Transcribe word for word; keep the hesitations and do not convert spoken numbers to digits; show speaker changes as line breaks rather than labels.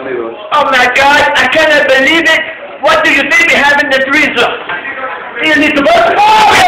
Oh my God, I cannot believe it. What do you think we have in the freezer? You need to go. Oh,